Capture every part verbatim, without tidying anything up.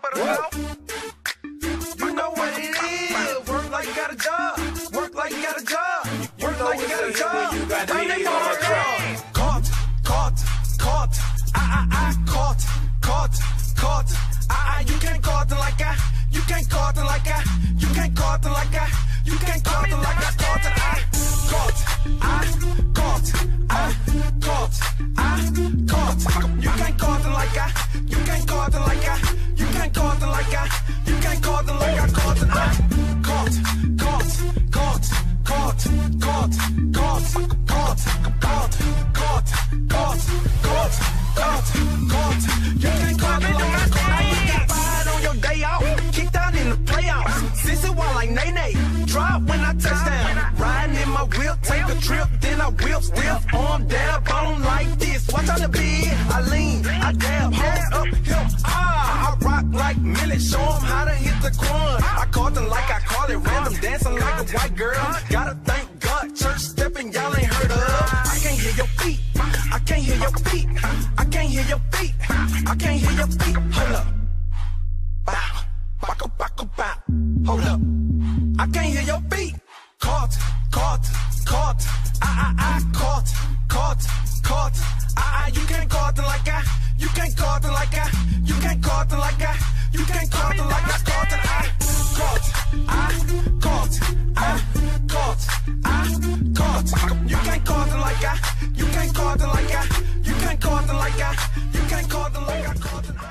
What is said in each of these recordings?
better know. You know what it is. Work like you got a job. Work like you got a job. Work like you got a job. You got me on my truck. Caught, caught, caught. I, I, I caught, caught, caught. I, I, you can't caught it like I. You can't caught it like I. You can't caught it like I. You can't caught it like I caught it. I caught, I caught, I caught, I caught. You can't caught it like I. You can't caught it like I. You can't caught it like I. You can't caught it like I caught it. I caught, caught, caught, caught, caught, caught, caught, caught, caught, caught, caught, caught, caught. You can't caught it like I caught it. You got fired on your day off, kicked out in the playoffs. Sissy while like Nene, drop when I touch down. Riding in my whip, take a trip, then I whip, stiff arm dab on like this. Watch out the bed, I lean, I dab, hands up, hip, ah, I rock like Millie, show 'em how to hit the quan. I caught them like I call it, random dancing like a white girl. Gotta thank God, church stepping, y'all ain't heard of. I can't hear your feet, I can't hear your feet, I can't hear your feet, I can't hear your feet. Hold up, bow, baka baka bow. Hold up, I can't hear your feet. Caught, caught, caught. I, I, I caught, caught, caught. I, I, you can't caught it like I. You can't caught it like I. You can't caught it like I. You can't caught it like I caught it. I caught, I caught, I caught, I caught. You can't caught it like I. You can't caught it like I. You can't caught it like I. You can't caught it like I caught it.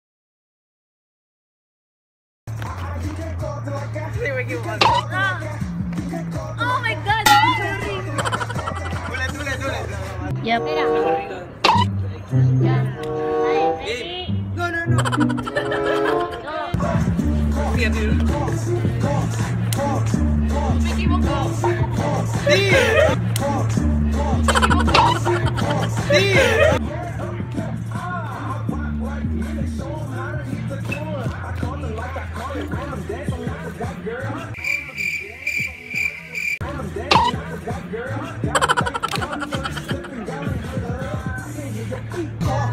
Oh my God! Yep. Yeah. Ready? No, no, no. Me equivoco. Sí. Me equivoco. Sí. Caught,